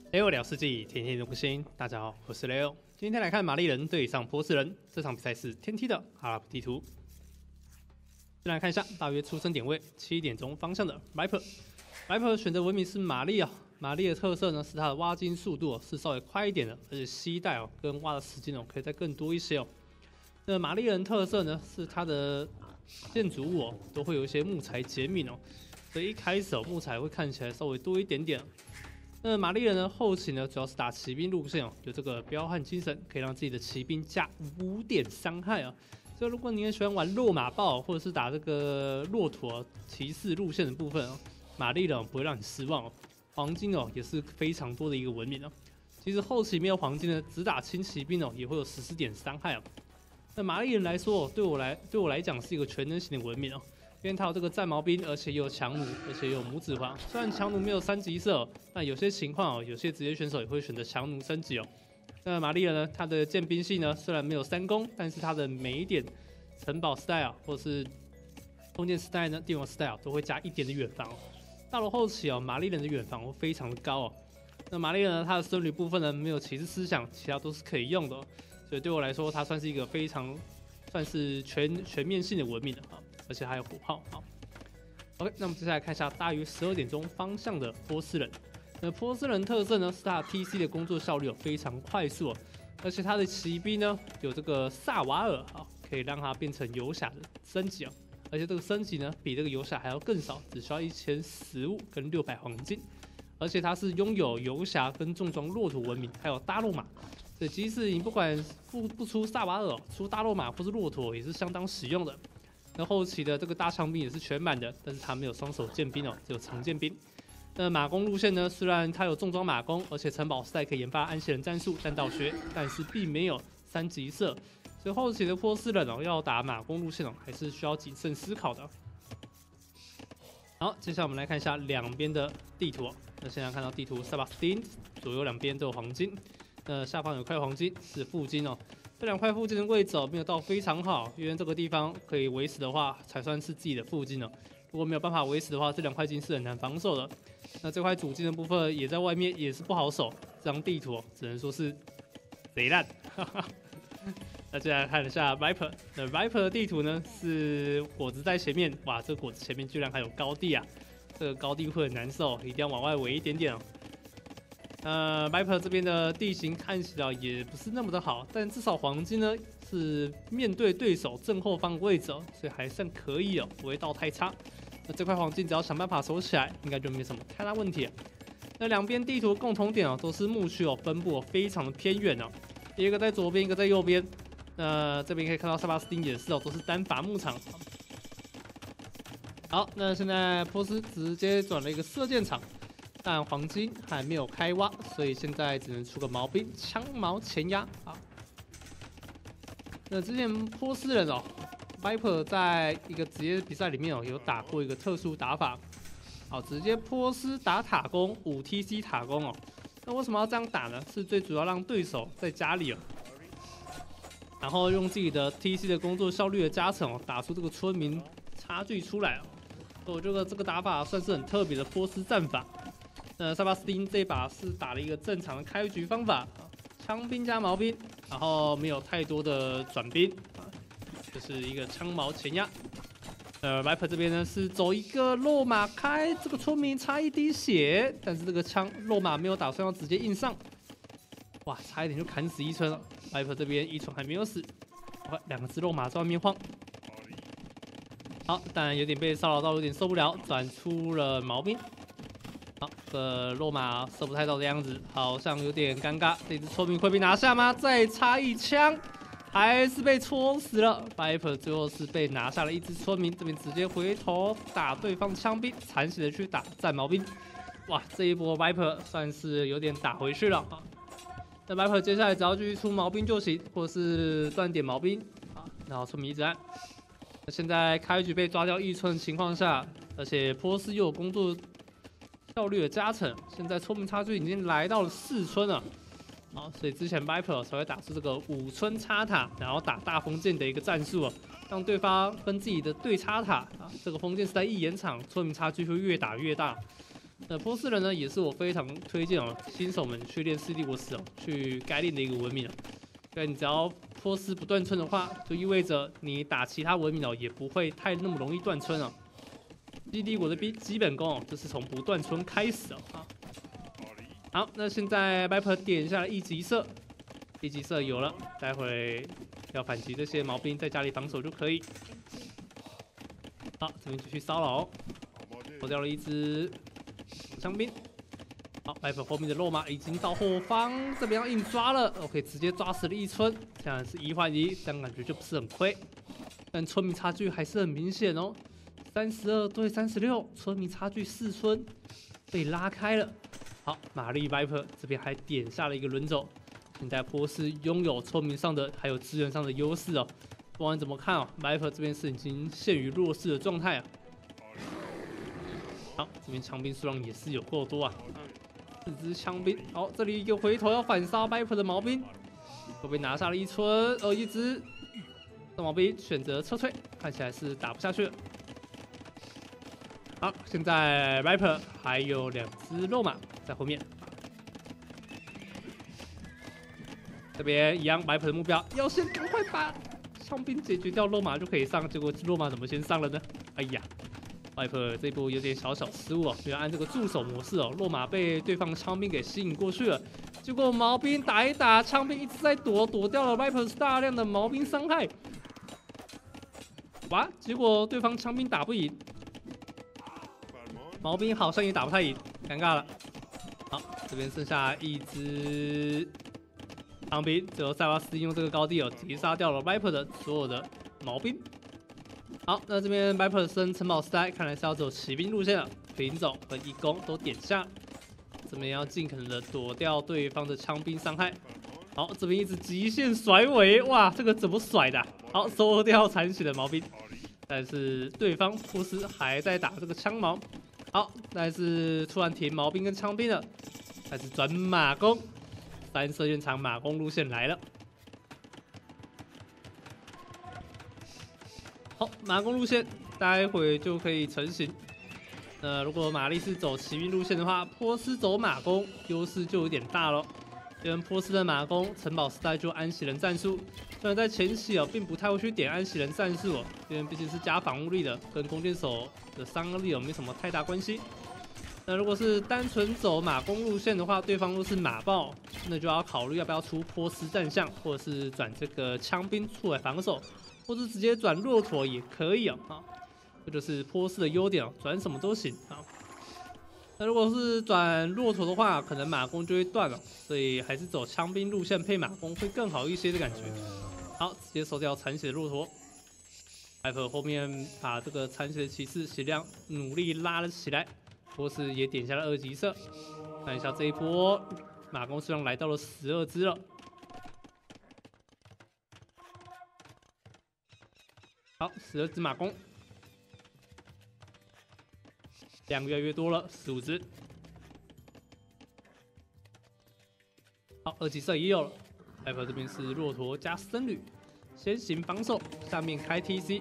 Leo 聊世纪，天天更新。大家好，我是 Leo。今天来看玛丽人对上波斯人，这场比赛是天梯的阿拉伯地图。先来看一下，大约出生点位7点钟方向的 Viper。Viper 选择文明是玛丽啊，玛丽的特色呢是它的挖金速度是稍微快一点的，而且携带跟挖的时间可以再更多一些哦。那玛丽人特色呢是它的建筑物都会有一些木材结敏哦，所以一开始木材会看起来稍微多一点点。那玛丽人呢，后期呢主要是打骑兵路线有这个彪悍精神，可以让自己的骑兵加5点伤害啊。所以如果你很喜欢玩落马豹，或者是打这个骆驼骑士路线的部分玛丽人不会让你失望哦。黄金也是非常多的一个文明哦。其实后期没有黄金呢，只打轻骑兵也会有14点伤害哦。那玛丽人来说，对我来讲是一个全能型的文明哦。因为它有这个战矛兵，而且又有强弩，而且又有拇指环。虽然强弩没有3级色，那有些情况有些职业选手也会选择强弩升级哦。那玛丽人呢，它的剑兵系呢虽然没有3攻，但是它的每一点城堡 style 或是封建 style 呢、帝王 style 都会加1点的远防哦。到了后期玛丽人的远防会非常的高哦。那玛丽人呢，它的僧侣部分呢没有骑士思想，其他都是可以用的哦。所以对我来说，它算是一个非常算是全面性的文明了啊。而且还有火炮，好 ，OK， 那我们接下来看一下大约12点钟方向的波斯人。那波斯人特色呢是他的 TC 的工作效率非常快速而且他的骑兵呢有这个萨瓦尔可以让它变成游侠的升级而且这个升级呢比这个游侠还要更少，只需要1015跟600黄金，而且它是拥有游侠跟重装骆驼文明，还有大肉马。所以即使你不管不出萨瓦尔，出大肉马或是骆驼也是相当实用的。那后期的这个大枪兵也是全满的，但是它没有双手剑兵只有长剑兵。那马弓路线呢，虽然它有重装马弓，而且城堡赛可以研发安息人战术、弹道学，但是并没有3级色，所以后期的波斯人要打马弓路线还是需要谨慎思考的。好，接下来我们来看一下两边的地图那现在看到地图塞巴斯汀左右两边都有黄金，那下方有块黄金是附金这2块附近的位置没有到非常好，因为这个地方可以围死的话，才算是自己的附近如果没有办法围死的话，这2块金是很难防守的。那这块主金的部分也在外面，也是不好守。这张地图只能说是贼烂。那接下来看一下 Viper， 那 Viper 的地图呢是果子在前面，哇，这个果子前面居然还有高地这个高地会很难受，一定要往外围一点点Viper 这边的地形看起来也不是那么的好，但至少黄金呢是面对对手正后方的位置所以还算可以不会到太差。那这块黄金只要想办法守起来，应该就没什么太大问题那两边地图共同点都是牧区分布非常的偏远一个在左边，一个在右边。那这边可以看到塞巴斯汀也是都是单伐牧场。好，那现在波斯直接转了一个射箭场。但黄金还没有开挖，所以现在只能出个毛兵枪矛前压那之前波斯人Viper 在一个职业比赛里面有打过一个特殊打法，直接波斯打塔攻5TC 塔攻那为什么要这样打呢？是最主要让对手在家里然后用自己的 TC 的工作效率的加成打出这个村民差距出来所以我觉得这个打法算是很特别的波斯战法。塞巴斯汀这一把是打了一个正常的开局方法枪兵加矛兵，然后没有太多的转兵就是一个枪矛前压。Viper 这边呢是走一个落马开，这个村民差一滴血，但是这个落马没有打算要直接硬上，哇，差一点就砍死伊春了。Viper 这边伊春还没有死，2只落马在外面晃。好，当然有点被骚扰到，有点受不了，转出了矛兵。好，落马射不太到的样子，好像有点尴尬。这只村民会被拿下吗？再插一枪，还是被戳死了。Viper 最后是被拿下了一只村民，这边直接回头打对方枪兵，残血的去打战矛兵。哇，这一波 Viper 算是有点打回去了那 Viper 接下来只要继续出矛兵就行，或是断点矛兵然后村民一直按。现在开局被抓掉1村的情况下，而且波斯又有工作效率的加成，现在村民差距已经来到了4村了。所以之前 Viper 才会打出这个5村插塔，然后打大封建的一个战术让对方分自己的对插塔这个封建时代一延长，村民差距会越打越大。 波斯人呢，也是我非常推荐新手们去练4帝国时去该练的一个文明对，你只要波斯不断村的话，就意味着你打其他文明也不会太那么容易断村4帝国的基本功就是从不断村开始好，那现在 Viper 点下了一级射，一级射有了，待会要反击这些毛兵，在家里防守就可以。好，这边继续骚扰，破掉了一只枪兵。好 ，Viper 后面的肉马已经到后方，这边要硬抓了 ，OK， 直接抓死了一村，这样是1换1，这样感觉就不是很亏。但村民差距还是很明显32对36，村民差距4村被拉开了。好，玛丽 Viper 这边还点下了一个轮走，现在波斯拥有村民上的还有资源上的优势不管怎么看Viper 这边是已经陷于弱势的状态好，这边枪兵数量也是有够多4只枪兵。好，这里一个回头要反杀 Viper 的毛兵，会被拿下了一村，1只。这毛兵选择撤退，看起来是打不下去了。好，现在 Viper 还有2只肉马在后面。这边一样 ，Viper 的目标要先赶快把枪兵解决掉，肉马就可以上。结果肉马怎么先上了呢？哎呀 ，Viper 这一波有点小失误没有按这个助手模式肉马被对方枪兵给吸引过去了。结果毛兵打一打，枪兵一直在躲掉了 Viper 大量的毛兵伤害。哇！结果对方枪兵打不赢，毛兵好像也打不太赢，尴尬了。好，这边剩下一只枪兵，最后塞巴斯用这个高地击杀掉了 Viper 的所有的毛兵。好，那这边 Viper 升城堡时代，看来是要走骑兵路线了，平走和义攻都点下，这边要尽可能的躲掉对方的枪兵伤害。好，这边一直极限甩尾，哇，这个怎么甩的？好，收掉残血的毛兵，但是对方波斯还在打这个枪矛。好，但是突然停毛兵跟枪兵了，开始转马弓，3射院场马弓路线来了。好，马弓路线待会就可以成型。如果玛丽是走骑兵路线的话，波斯走马弓优势就有点大了。因为波斯的马弓城堡时代就安息人战术，虽然在前期并不太会去点安息人战术因为毕竟是加防御力的，跟弓箭手的伤力没什么太大关系。那如果是单纯走马弓路线的话，对方若是马豹，那就要考虑要不要出波斯战象，或者是转这个枪兵出来防守，或者直接转骆驼也可以这就是波斯的优点转什么都行那如果是转骆驼的话，可能马弓就会断了，所以还是走枪兵路线配马弓会更好一些的感觉。好，直接收掉残血的骆驼。Viper 后面把这个残血的骑士血量努力拉了起来，波斯也点下了2级射。看一下这一波，马弓数量来到了12只了。好，12只马弓。量越来越多了，15只。好，2级射也有了。Viper 这边是骆驼加僧侣，先行防守，下面开 TC。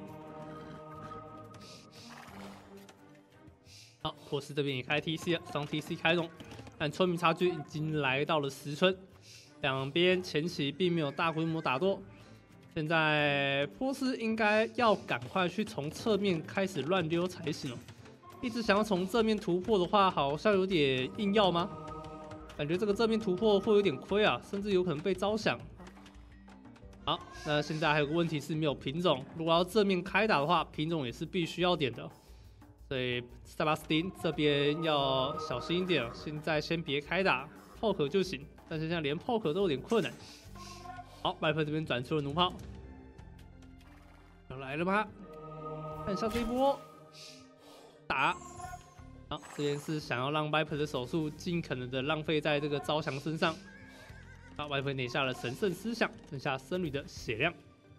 好，波斯这边也开 TC 了，双 TC 开动，但村民差距已经来到了10村，两边前期并没有大规模打斗。现在波斯应该要赶快去从侧面开始乱溜才行一直想要从正面突破的话，好像有点硬要吗？感觉这个正面突破会有点亏甚至有可能被招降。好，那现在还有个问题是没有品种，如果要正面开打的话，品种也是必须要点的。所以塞巴斯汀这边要小心一点，现在先别开打，炮壳就行。但是现在连炮壳都有点困难。好，Viper这边转出了弩炮，要来了吗？看一下这一波。打，好，这边是想要让 Viper 的手速尽可能的浪费在这个招降身上。好 ，Viper 点下了神圣思想，剩下僧侣的血量。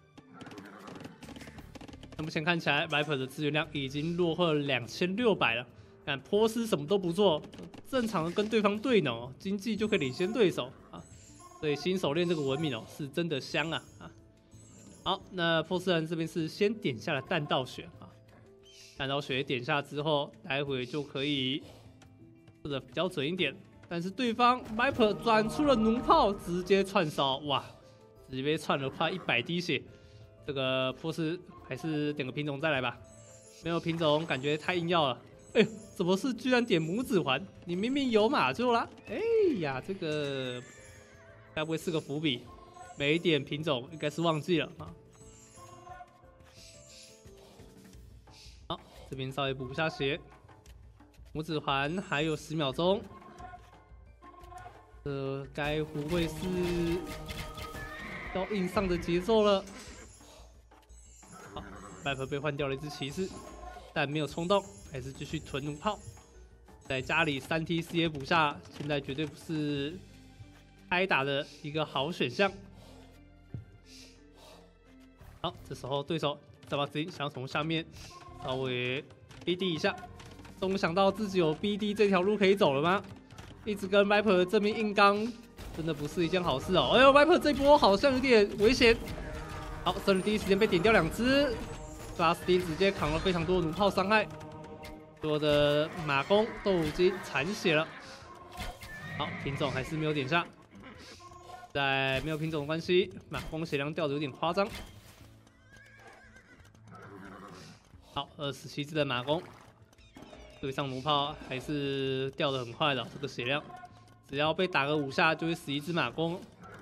那目前看起来 Viper 的资源量已经落后了2600了。看波斯什么都不做，正常的跟对方对脑，经济就可以领先对手所以新手练这个文明是真的香好，那波斯人这边是先点下了弹道血弹道血点下之后，待会就可以，不知射的比较准一点。但是对方 Viper 转出了弩炮，直接串烧，哇，直接被串了快100滴血。这个波斯还是点个品种再来吧，没有品种感觉太硬要了。哎呦，怎么是居然点拇指环？你明明有马厩啦！哎呀，这个该不会是个伏笔？没点品种应该是忘记了啊。好，这边稍微补一下血，拇指环还有10秒钟。该不会是要硬上的节奏了？好，Viper被换掉了一只骑士，但没有冲动，还是继续囤弩炮。在家里3T CA 补下，现在绝对不是挨打的一个好选项。好，这时候对手再把自己想要从下面稍微 BD 一下，终想到自己有 BD 这条路可以走了吗？一直跟 Viper 正面硬刚，真的不是一件好事哦。哎呦 ，Viper 这波好像有点危险。好，胜利第一时间被点掉2只，巴斯汀直接扛了非常多的弩炮伤害，所有的马弓都已经残血了。好，品种还是没有点下，在没有品种的关系，马弓血量掉的有点夸张。好，27只的马弓。对上弩炮还是掉的很快的，这个血量，只要被打个5下就会死一只马弓。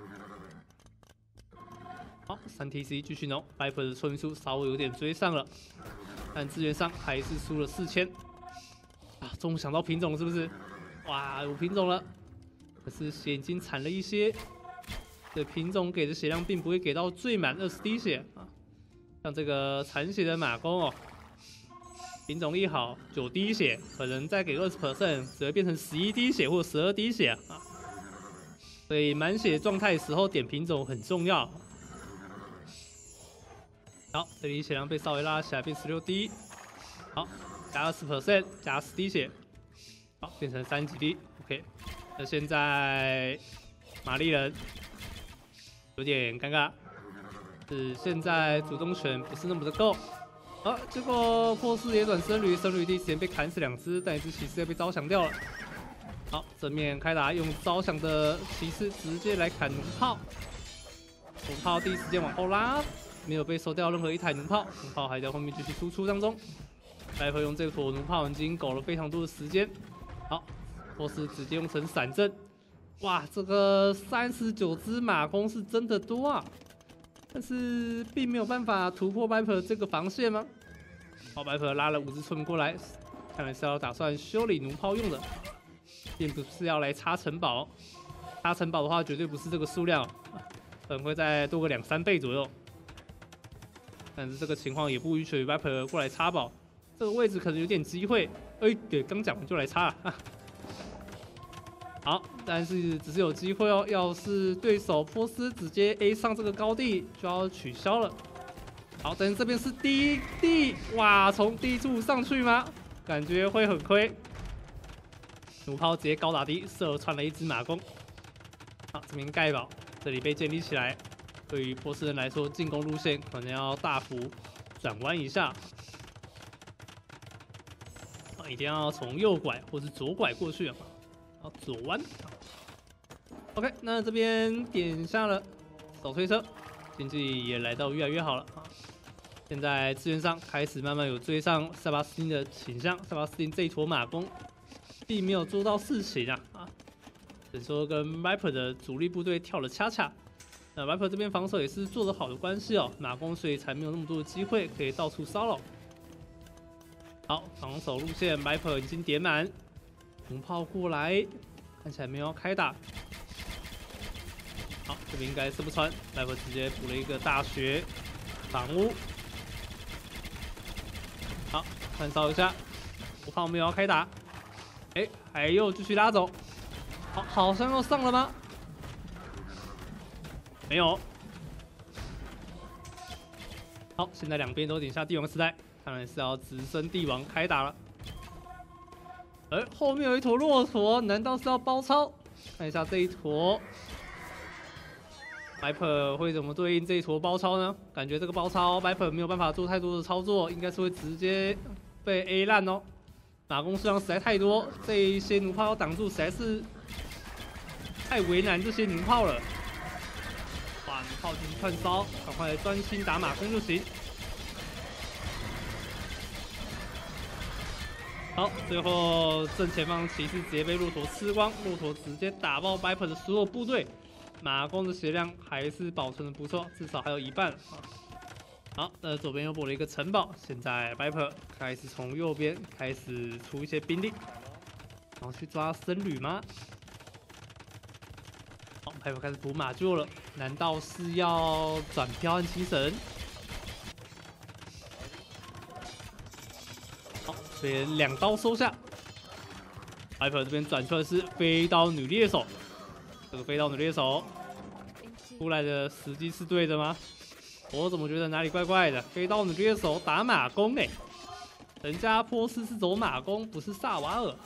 好，3TC 继续弄 ，Viper 的村数稍微有点追上了，但资源上还是输了4000。啊，终于想到品种是不是？哇，有品种了，可是血已经残了一些。这品种给的血量并不会给到最满20滴血啊，像这个残血的马弓哦。品种一好，9滴血，可能再给20%，只会变成11滴血或12滴血啊。所以满血状态时候点品种很重要。好，这里血量被稍微拉起来，变16滴。好，加20%，加10滴血，好，变成3几滴。OK， 那现在玛丽人有点尴尬，是现在主动权不是那么的够。好，结果波斯也转僧侣，僧侣第一时间被砍死2只，但一只骑士也被招降掉了。好，正面开打，用招降的骑士直接来砍弩炮，弩炮第一时间往后拉，没有被收掉任何一台弩炮，弩炮还在后面继续输出当中。Viper用这坨弩炮已经苟了非常多的时间。好，波斯直接用成闪阵，哇，这个39只马弓是真的多啊！但是并没有办法突破 Viper 这个防线吗？好 ，Viper 拉了5只村民过来，看来是要打算修理弩炮用的，并不是要来插城堡。插城堡的话，绝对不是这个数量，可能会再多个2、3倍左右。但是这个情况也不允许 Viper 过来插堡，这个位置可能有点机会。哎，对，刚讲完就来插了。好，但是只是有机会哦。要是对手波斯直接 A 上这个高地，就要取消了。好，但是这边是低地，哇，从低处上去吗？感觉会很亏。弩炮直接高打低，射穿了一只马弓。好，这边盖堡，这里被建立起来，对于波斯人来说，进攻路线可能要大幅转弯一下。一定要从右拐或是左拐过去啊。好，左弯。OK， 那这边点下了手推车，经济也来到越来越好了啊。现在资源上开始慢慢有追上塞巴斯汀的倾向，塞巴斯汀这一坨马弓并没有做到事情啊，只说跟 Viper 的主力部队跳了恰恰。那 Viper 这边防守也是做得好的关系哦，马弓所以才没有那么多的机会可以到处骚扰。好，防守路线 Viper 已经点满。弩炮过来，看起来没有要开打。好，这边应该射不穿，Viper直接补了一个大学房屋。好，看烧一下，弩炮没有要开打。哎，还又继续拉走。好，好像要上了吗？没有。好，现在两边都点下帝王时代，看来是要直升帝王开打了。后面有一坨骆驼，难道是要包抄？看一下这一坨 ，Viper 会怎么对应这一坨包抄呢？感觉这个包抄 Viper 没有办法做太多的操作，应该是会直接被 A 烂哦。 马弓数量实在太多，这一些弩炮要挡住，实在是太为难这些弩炮了。哇，弩炮进行串烧，赶快专心打马弓就行。好，最后正前方骑士直接被骆驼吃光，骆驼直接打爆 Viper 的所有部队，马弓的血量还是保存的不错，至少还有一半。好，那左边又补了一个城堡，现在 Viper 开始从右边开始出一些兵力，然后去抓僧侣吗？好 ，Viper 开始补马厩了，难道是要转彪悍七神？好，所以2刀收下。Viper 这边转出来是飞刀女猎手，这个飞刀女猎手出来的时机是对的吗？我怎么觉得哪里怪怪的？飞刀女猎手打马弓哎，人家波斯是走马弓，不是萨瓦尔。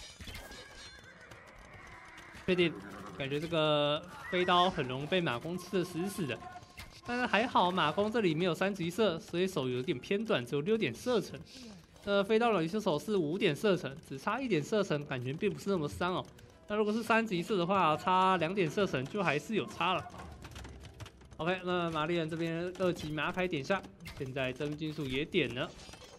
确定，感觉这个飞刀很容易被马弓吃的死死的。但是还好，马弓这里没有3级射，所以手有点偏短，只有6点射程。飞刀女猎手是5点射程，只差1点射程，感觉并不是那么伤哦。那如果是3级射的话，差2点射程就还是有差了。OK， 那玛丽人这边2级马凯点下，现在真金属也点了。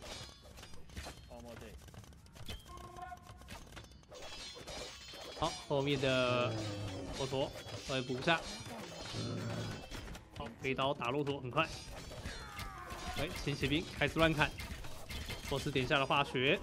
好，后面的骆驼稍微补一下。好，飞刀打骆驼很快。哎，轻骑兵开始乱砍，波斯点下了化学。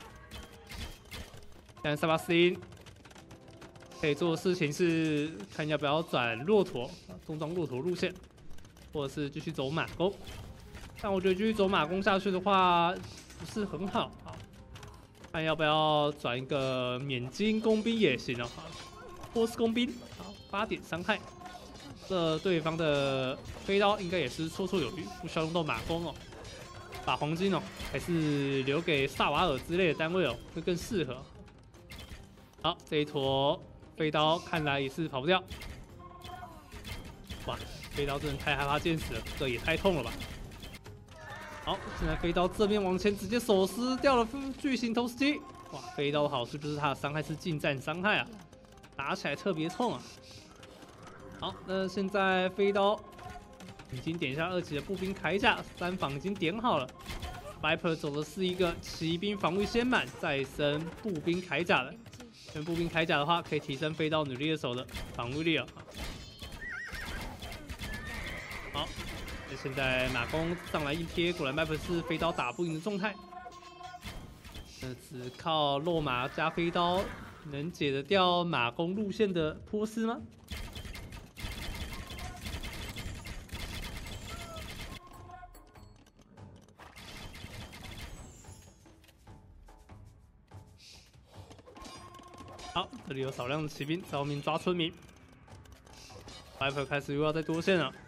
现在塞巴斯汀可以做的事情是看要不要转骆驼，重装骆驼路线，或者是继续走马弓。但我觉得继续走马弓下去的话不是很好啊，看要不要转一个免金工兵也行哦。波斯工兵好8点伤害，这对方的飞刀应该也是绰绰有余，不需要用到马弓哦。把黄金哦还是留给萨瓦尔之类的单位哦，会更适合。好，这一坨飞刀看来也是跑不掉。哇，飞刀真的太害怕剑士了，这也太痛了吧！好，现在飞刀正面往前直接手撕掉了巨型投石机。哇，飞刀的好处就是它的伤害是近战伤害啊，打起来特别痛啊。好，那现在飞刀已经点下2级的步兵铠甲，3防已经点好了。Viper 走的是一个骑兵防御先满，再升步兵铠甲的。用步兵铠甲的话，可以提升飞刀女猎手的防御力哦。好，那现在马弓上来一贴，果然 Viper 是飞刀打不赢的状态。只靠落马加飞刀能解得掉马弓路线的波斯吗？好，这里有少量的骑兵在后面抓村民。Viper 开始又要再多线了。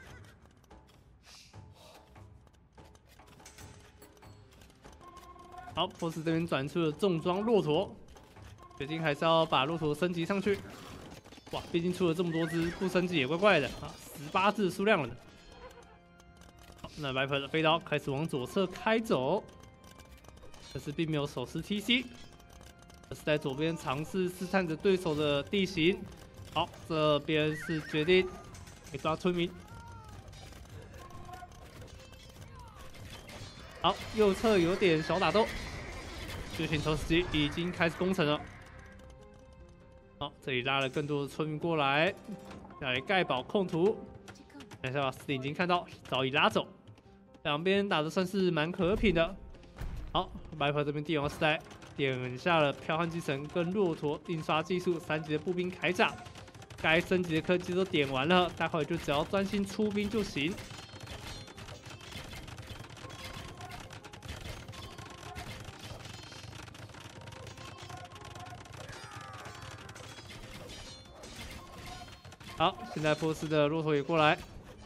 好，波斯这边转出了重装骆驼，决定还是要把骆驼升级上去。哇，毕竟出了这么多只，不升级也怪怪的啊，18只数量了呢。好，那 Viper 的飞刀开始往左侧开走，可是并没有手持 TC。是在左边尝试试探着对手的地形。好，这边是决定给抓村民。好，右侧有点小打斗，巨型投石机已经开始攻城了。好，这里拉了更多的村民过来，来盖堡控图。等一下，斯汀已经看到，早已拉走。两边打的算是蛮和平的。好，Viper 这边帝王时代点下了剽悍机神跟骆驼印刷技术3级的步兵铠甲，该升级的科技都点完了，待会就只要专心出兵就行。好，现在波斯的骆驼也过来，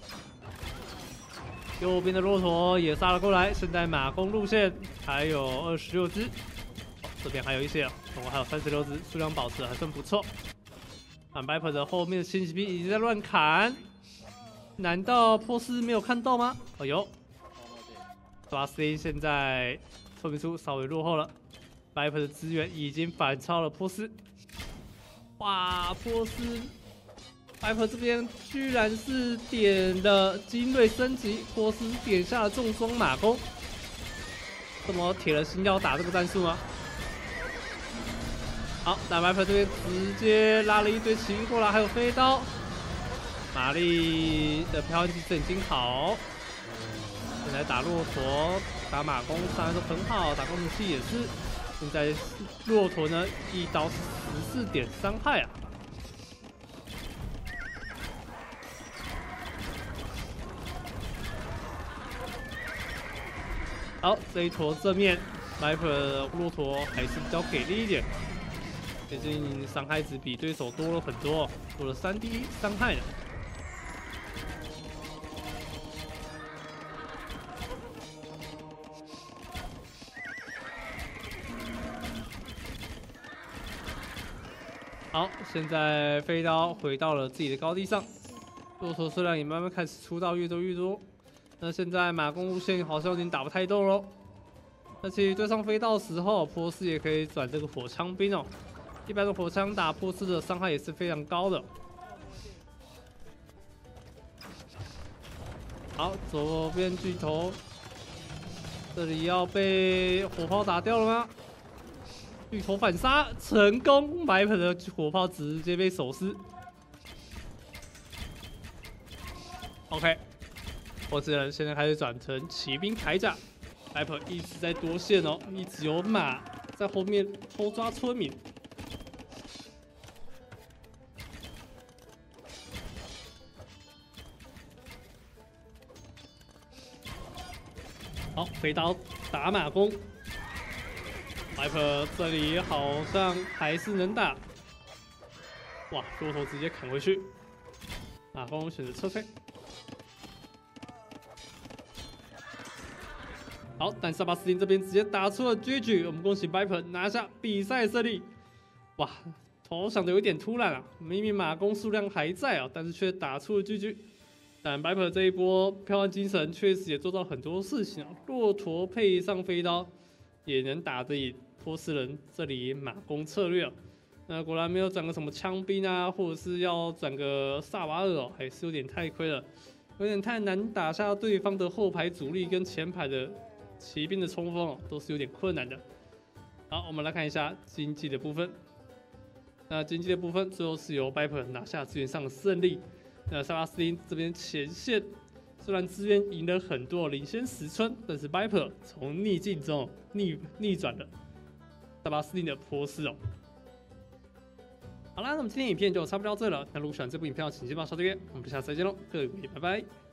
右边的骆驼也杀了过来。现在马弓路线还有26只。这边还有一些，总共还有36只，数量保持还算不错。Viper 的后面的轻骑兵已经在乱砍，难道波斯没有看到吗？有，巴斯汀现在村民数稍微落后了 Viper 的资源已经反超了波斯。哇，波斯 Viper 这边居然是点了精锐升级，波斯点下了重装马弓。怎么铁了心要打这个战术吗？好，那 Viper 这边直接拉了一堆骑兵过来，还有飞刀。玛丽的飘逸技已经好，现在打骆驼、打马弓，当然都很好，打工程器也是。现在骆驼呢，1刀14点伤害啊！好，这一坨正面 Viper 骆驼还是比较给力一点，毕竟伤害值比对手多了很多，多了3D 伤害呢。好，现在飞刀回到了自己的高地上，骆驼数量也慢慢开始出到越多越多。那现在马弓路线好像有点打不太动喽。而且对上飞刀的时候，波斯也可以转这个火枪兵哦。一般的火枪打波斯的伤害也是非常高的。好，左边巨头，这里要被火炮打掉了吗？巨头反杀成功，Viper 的火炮直接被手撕。OK， 波斯人现在开始转成骑兵铠甲 ，Viper 一直在多线哦，一直有马在后面偷抓村民。好，飞刀打马弓。Viper 这里好像还是能打，哇！骆驼直接砍回去，马弓选择撤退。好，但萨巴斯汀这边直接打出了 GG， 我们恭喜 Viper 拿下比赛胜利。哇，投降的有点突然啊，明明马弓数量还在啊，但是却打出了 GG。但 Viper 这一波飘悍精神确实也做到很多事情啊，骆驼配上飞刀也能打得赢波斯人这里马弓策略啊。那果然没有转个什么枪兵啊，或者是要转个萨瓦尔哦，还是有点太亏了，有点太难打下对方的后排主力跟前排的骑兵的冲锋哦，都是有点困难的。好，我们来看一下经济的部分。那经济的部分最后是由 Viper 拿下资源上的胜利。那萨巴斯汀这边前线虽然资源赢了很多，领先10村，但是 Viper 从逆境中逆转了萨巴斯汀的波斯哦。好啦，那么今天影片就差不多到这了。那如果喜欢这部影片，请记得帮我刷订阅。我们下次再见喽，各位拜拜。